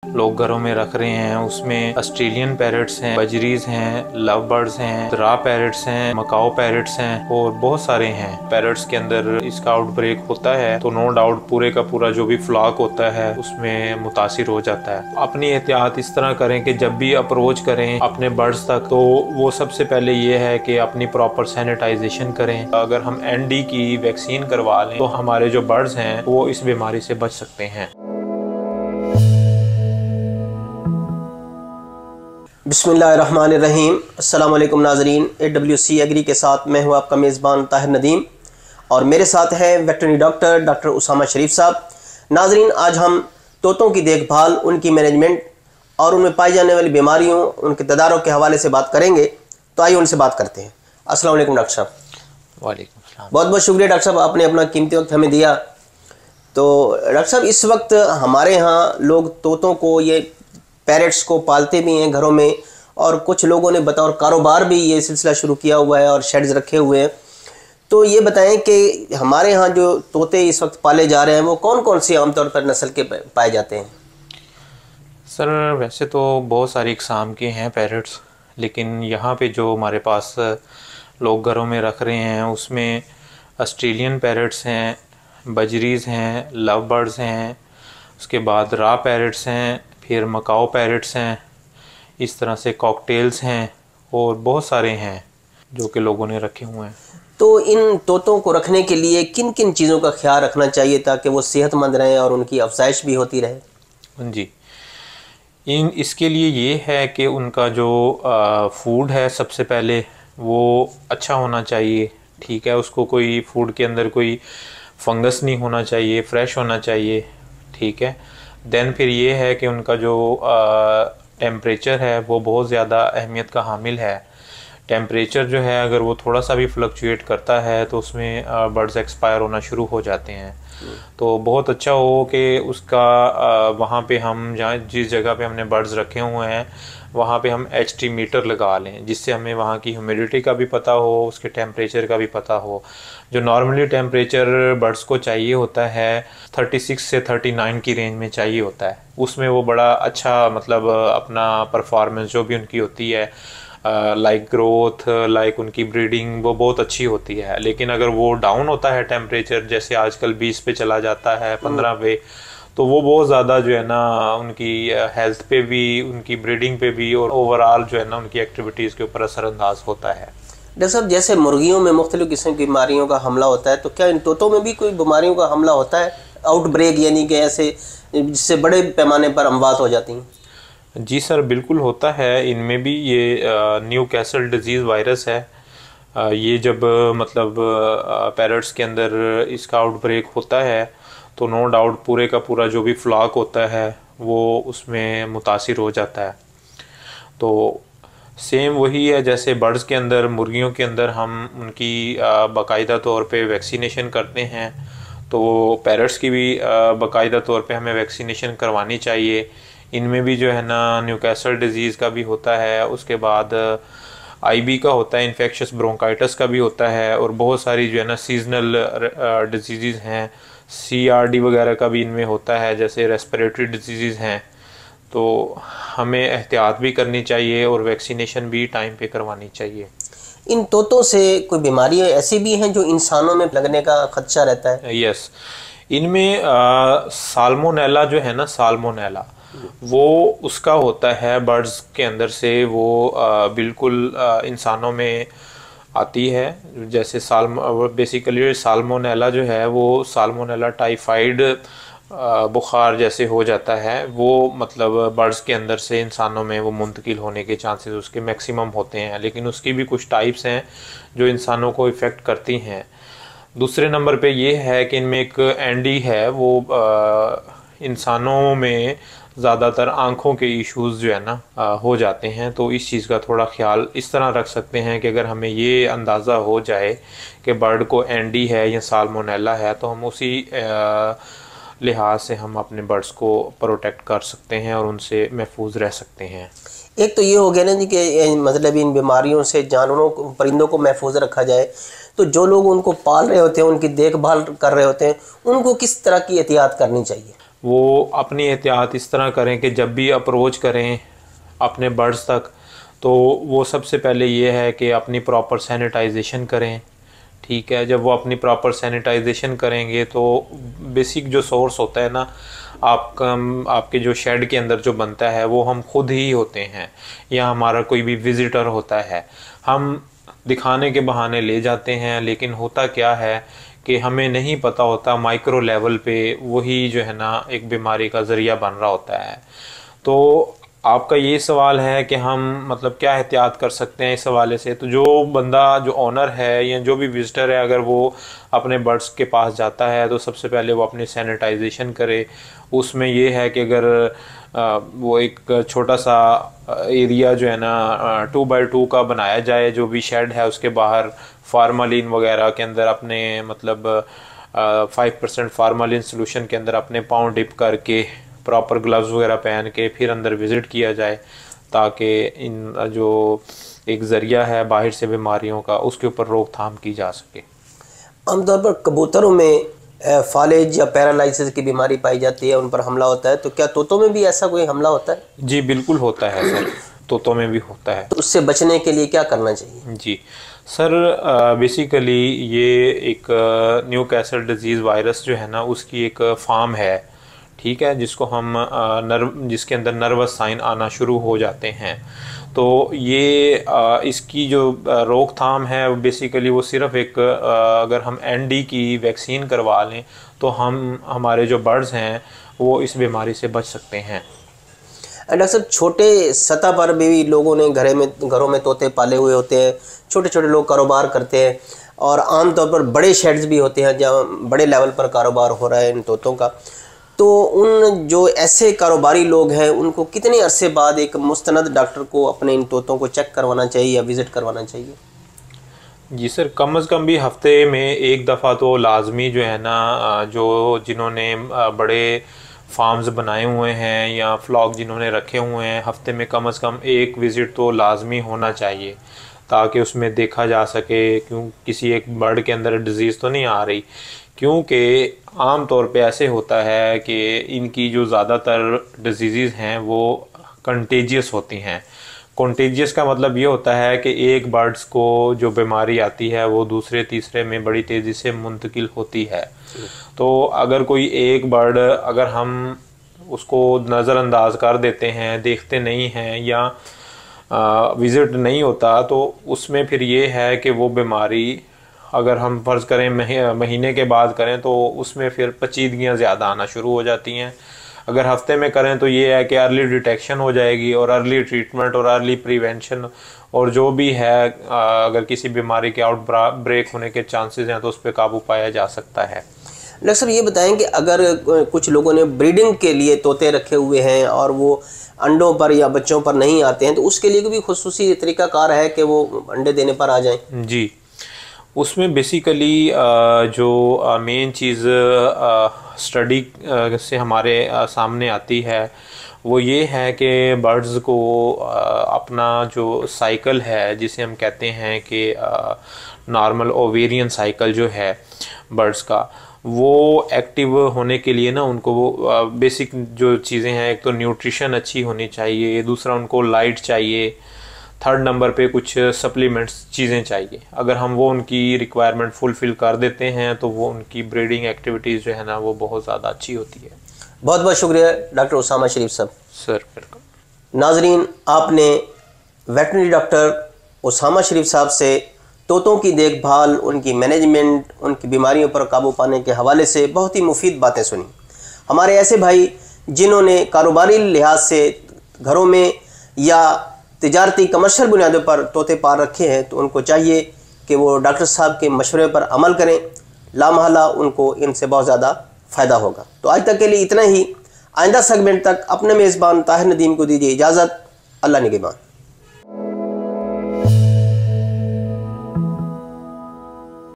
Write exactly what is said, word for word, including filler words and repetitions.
लोग घरों में रख रहे हैं, उसमें ऑस्ट्रेलियन पैरट्स हैं, बजरीज हैं, लव बर्ड्स हैं, रा पैरट्स हैं, मकाओ पैरट्स हैं और बहुत सारे हैं। पैरट्स के अंदर इसका आउटब्रेक होता है तो नो डाउट पूरे का पूरा जो भी फ्लॉक होता है उसमें मुतासिर हो जाता है। अपनी एहतियात इस तरह करें कि जब भी अप्रोच करें अपने बर्ड्स तक तो वो सबसे पहले ये है कि अपनी प्रॉपर सैनिटाइजेशन करें। अगर हम एन डी की वैक्सीन करवा लें तो हमारे जो बर्ड्स हैं वो इस बीमारी से बच सकते हैं। बिस्मिल्लाहिर्रहमानिर्रहीम। अस्सलाम वालेकुम नाज़रीन, ए डब्ल्यू सी एग्री के साथ मैं हूं आपका मेज़बान ताहिर नदीम और मेरे साथ हैं veterinary doctor doctor Usama Sharif साहब। नाज़रीन, आज हम तोतों की देखभाल, उनकी मैनेजमेंट और उनमें पाई जाने वाली बीमारियों, उनके तदारुक के हवाले से बात करेंगे। तो आइए उनसे बात करते हैं। अस्सलाम वालेकुम डॉक्टर साहब। वालेकुम सलाम। बहुत बहुत शुक्रिया डॉक्टर साहब, आपने अपना कीमती वक्त हमें दिया। तो डॉक्टर साहब, इस वक्त हमारे यहाँ लोग तोतों को, ये पैरट्स को पालते भी हैं घरों में और कुछ लोगों ने बतौर कारोबार भी ये सिलसिला शुरू किया हुआ है और शेड्स रखे हुए हैं। तो ये बताएं कि हमारे यहाँ जो तोते इस वक्त पाले जा रहे हैं वो कौन कौन सी आमतौर पर नस्ल के पाए जाते हैं? सर वैसे तो बहुत सारी इकसाम के हैं पैरट्स, लेकिन यहाँ पे जो हमारे पास लोग घरों में रख रहे हैं उसमें ऑस्ट्रेलियन पैरट्स हैं, बजरीज हैं, लव बर्ड्स हैं, उसके बाद रा पैरट्स हैं, फिर मकाओ पैरट्स हैं, इस तरह से कॉकटेल्स हैं और बहुत सारे हैं जो कि लोगों ने रखे हुए हैं। तो इन तोतों को रखने के लिए किन किन चीज़ों का ख्याल रखना चाहिए ताकि वो सेहतमंद रहें और उनकी अफजाइश भी होती रहे? जी, इन इसके लिए ये है कि उनका जो आ, फूड है सबसे पहले वो अच्छा होना चाहिए। ठीक है, उसको कोई फूड के अंदर कोई फंगस नहीं होना चाहिए, फ्रेश होना चाहिए। ठीक है, देन फिर ये है कि उनका जो टेम्परेचर है वो बहुत ज़्यादा अहमियत का हामिल है। टेम्परेचर जो है अगर वो थोड़ा सा भी फ्लक्चुएट करता है तो उसमें बर्ड्स एक्सपायर होना शुरू हो जाते हैं। तो बहुत अच्छा हो कि उसका वहाँ पे हम जहाँ जिस जगह पे हमने बर्ड्स रखे हुए हैं वहाँ पे हम एच टी मीटर लगा लें, जिससे हमें वहाँ की ह्यूमिडिटी का भी पता हो, उसके टेम्परेचर का भी पता हो। जो नॉर्मली टेम्परेचर बर्ड्स को चाहिए होता है छत्तीस से उनतालीस की रेंज में चाहिए होता है, उसमें वो बड़ा अच्छा मतलब अपना परफॉर्मेंस जो भी उनकी होती है, लाइक ग्रोथ, लाइक उनकी ब्रीडिंग, वो बहुत अच्छी होती है। लेकिन अगर वो डाउन होता है टेम्परेचर, जैसे आजकल बीस पे चला जाता है, पंद्रह पे, तो वो बहुत ज़्यादा जो है ना उनकी हेल्थ पे भी, उनकी ब्रीडिंग पे भी और ओवरऑल जो है ना उनकी एक्टिविटीज़ के ऊपर असरअंदाज होता है। डॉक्टर साहब, जैसे मुर्गियों में मुख्तलिफ किस्म की बीमारियों का हमला होता है, तो क्या इन तोतों में भी कोई बीमारियों का हमला होता है, आउटब्रेक, यानी कि ऐसे जिससे बड़े पैमाने पर अमवात हो जाती हैं? जी सर, बिल्कुल होता है। इनमें भी ये न्यू कैसल डिजीज़ वायरस है। आ, ये जब मतलब पैरट्स के अंदर इसका आउटब्रेक होता है तो नो डाउट पूरे का पूरा जो भी फ्लॉक होता है वो उसमें मुतासिर हो जाता है। तो सेम वही है जैसे बर्ड्स के अंदर, मुर्गियों के अंदर हम उनकी बाकायदा तौर पे वैक्सीनेशन करते हैं, तो पैरट्स की भी बाकायदा तौर पे हमें वैक्सीनेशन करवानी चाहिए। इनमें भी जो है ना न्यूकैसल डिजीज़ का भी होता है, उसके बाद आई बी का होता है, इन्फेक्शस ब्रोंकाइटिस का भी होता है और बहुत सारी जो है ना सीजनल डिजीज़ हैं, सी आर डी वगैरह का भी इनमें होता है, जैसे रेस्पिरेटरी डिजीज़ हैं। तो हमें एहतियात भी करनी चाहिए और वैक्सीनेशन भी टाइम पे करवानी चाहिए। इन तोतों से कोई बीमारियां ऐसी भी हैं जो इंसानों में लगने का खदशा रहता है? यस, इनमें साल्मोनेला जो है ना, साल्मोनेला वो उसका होता है बर्ड्स के अंदर से, वो आ, बिल्कुल आ, इंसानों में आती है। जैसे साल्मो बेसिकली साल्मोनेला जो है वो साल्मोनेला टाइफाइड बुखार जैसे हो जाता है, वो मतलब बर्ड्स के अंदर से इंसानों में वो मुंतकिल होने के चांसेस उसके मैक्सिमम होते हैं। लेकिन उसकी भी कुछ टाइप्स हैं जो इंसानों को इफ़ेक्ट करती हैं। दूसरे नंबर पे ये है कि इनमें एक एंडी है, वो आ, इंसानों में ज़्यादातर आँखों के इश्यूज़ जो है ना आ, हो जाते हैं। तो इस चीज़ का थोड़ा ख्याल इस तरह रख सकते हैं कि अगर हमें ये अंदाज़ा हो जाए कि बर्ड को एंडी है या साल्मोनेला है तो हम उसी लिहाज से हम अपने बर्ड्स को प्रोटेक्ट कर सकते हैं और उनसे महफूज रह सकते हैं। एक तो ये हो गया ना जी कि मतलब इन बीमारियों से जानवरों को, परिंदों को महफूज रखा जाए, तो जो लोग उनको पाल रहे होते हैं, उनकी देखभाल कर रहे होते हैं, उनको किस तरह की एहतियात करनी चाहिए? वो अपनी एहतियात इस तरह करें कि जब भी अप्रोच करें अपने बर्ड्स तक, तो वो सबसे पहले ये है कि अपनी प्रॉपर सैनिटाइजेशन करें। ठीक है, जब वो अपनी प्रॉपर सैनिटाइजेशन करेंगे तो बेसिक जो सोर्स होता है ना आपका, आपके जो शेड के अंदर जो बनता है वो हम खुद ही होते हैं या हमारा कोई भी विज़िटर होता है, हम दिखाने के बहाने ले जाते हैं, लेकिन होता क्या है कि हमें नहीं पता होता माइक्रो लेवल पे वही जो है ना एक बीमारी का ज़रिया बन रहा होता है। तो आपका ये सवाल है कि हम मतलब क्या एहतियात कर सकते हैं इस हवाले से। तो जो बंदा, जो ओनर है या जो भी विजिटर है, अगर वो अपने बर्ड्स के पास जाता है तो सबसे पहले वो अपनी सैनिटाइजेशन करे। उसमें ये है कि अगर आ, वो एक छोटा सा एरिया जो है ना टू बाई टू का बनाया जाए, जो भी शेड है उसके बाहर फार्मालिन वगैरह के अंदर अपने मतलब फाइव परसेंट फार्मालिन सोल्यूशन के अंदर अपने पाँव डिप करके प्रॉपर ग्लव्स वगैरह पहन के फिर अंदर विज़िट किया जाए, ताकि इन जो एक ज़रिया है बाहर से बीमारियों का उसके ऊपर रोकथाम की जा सके। आमतौर पर कबूतरों में फालेज या पैरालाइसिस की बीमारी पाई जाती है, उन पर हमला होता है, तो क्या तोतों में भी ऐसा कोई हमला होता है? जी बिल्कुल होता है सर, तोतों में भी होता है। तो उससे बचने के लिए क्या करना चाहिए? जी सर, बेसिकली ये एक न्यू कैसल डिजीज़ वायरस जो है ना उसकी एक फार्म है, ठीक है, जिसको हम नर्व जिसके अंदर नर्वस साइन आना शुरू हो जाते हैं। तो ये आ, इसकी जो रोकथाम है बेसिकली वो सिर्फ एक आ, अगर हम एन डी की वैक्सीन करवा लें तो हम हमारे जो बर्ड्स हैं वो इस बीमारी से बच सकते हैं। डॉक्टर साहब, छोटे सतह पर भी लोगों ने घरे में घरों में तोते पाले हुए होते हैं, छोटे छोटे लोग कारोबार करते हैं, और आमतौर पर बड़े शेड्स भी होते हैं जहाँ बड़े लेवल पर कारोबार हो रहा है इन तोतों का। तो उन जो ऐसे कारोबारी लोग हैं उनको कितने अरसे बाद एक मुस्तनद डॉक्टर को अपने इन तोतों को चेक करवाना चाहिए या विज़िट करवाना चाहिए? जी सर, कम अज़ कम भी हफ्ते में एक दफ़ा तो लाजमी जो है ना, जो जिन्होंने बड़े फार्म्स बनाए हुए हैं या फ्लॉक जिन्होंने रखे हुए हैं, हफ्ते में कम अज़ कम एक विज़िट तो लाजमी होना चाहिए, ताकि उसमें देखा जा सके क्यों किसी एक बर्ड के अंदर डिज़ीज़ तो नहीं आ रही। क्योंकि आम तौर पे ऐसे होता है कि इनकी जो ज़्यादातर डिजीज़ हैं वो कंटेजियस होती हैं। कंटेजियस का मतलब ये होता है कि एक बर्ड्स को जो बीमारी आती है वो दूसरे तीसरे में बड़ी तेज़ी से मुंतकिल होती है। तो अगर कोई एक बर्ड अगर हम उसको नज़रअंदाज कर देते हैं, देखते नहीं हैं या विज़िट नहीं होता, तो उसमें फिर ये है कि वो बीमारी अगर हम फर्ज़ करें महीने के बाद करें तो उसमें फिर पेचीदगियाँ ज़्यादा आना शुरू हो जाती हैं। अगर हफ्ते में करें तो ये है कि अर्ली डिटेक्शन हो जाएगी और अर्ली ट्रीटमेंट और अर्ली प्रिवेंशन, और जो भी है अगर किसी बीमारी के आउट ब्रेक होने के चांसेस हैं तो उस पर काबू पाया जा सकता है। डॉक्टर साहब, ये बताएं कि अगर कुछ लोगों ने ब्रीडिंग के लिए तोते रखे हुए हैं और वो अंडों पर या बच्चों पर नहीं आते हैं, तो उसके लिए भी खुसूसी तरीक़ाकार है कि वो अंडे देने पर आ जाएं? जी, उसमें बेसिकली जो मेन चीज़ स्टडी से हमारे सामने आती है वो ये है कि बर्ड्स को अपना जो साइकिल है, जिसे हम कहते हैं कि नॉर्मल ओवेरियन साइकिल जो है बर्ड्स का, वो एक्टिव होने के लिए ना उनको वो बेसिक जो चीज़ें हैं, एक तो न्यूट्रिशन अच्छी होनी चाहिए, दूसरा उनको लाइट चाहिए, थर्ड नंबर पे कुछ सप्लीमेंट्स चीज़ें चाहिए। अगर हम वो उनकी रिक्वायरमेंट फुलफ़िल कर देते हैं तो वो उनकी ब्रीडिंग एक्टिविटीज़ जो है ना वो बहुत ज़्यादा अच्छी होती है। बहुत बहुत शुक्रिया डॉक्टर उसामा शरीफ साहब। Sir welcome. नाजरीन, आपने वेटनरी डॉक्टर उसामा शरीफ साहब से तोतों की देखभाल, उनकी मैनेजमेंट, उनकी बीमारियों पर काबू पाने के हवाले से बहुत ही मुफीद बातें सुनी। हमारे ऐसे भाई जिन्होंने कारोबारी लिहाज से घरों में या तिजारती कमर्शियल बुनियादों पर तोते पाल रखे हैं, तो उनको चाहिए कि वो डॉक्टर साहब के मशवरे पर अमल करें। लामहला उनको इनसे बहुत ज़्यादा फ़ायदा होगा। तो आज तक के लिए इतना ही। आइंदा सेगमेंट तक अपने मेज़बान ताहिर नदीम को दीजिए इजाज़त। अल्लाह निगहबान।